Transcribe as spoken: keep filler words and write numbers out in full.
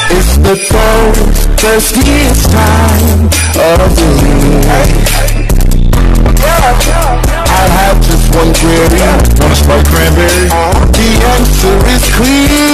It's the thirstiest time of the year. I have just one query. Wanna smoke cranberry? The answer is clear.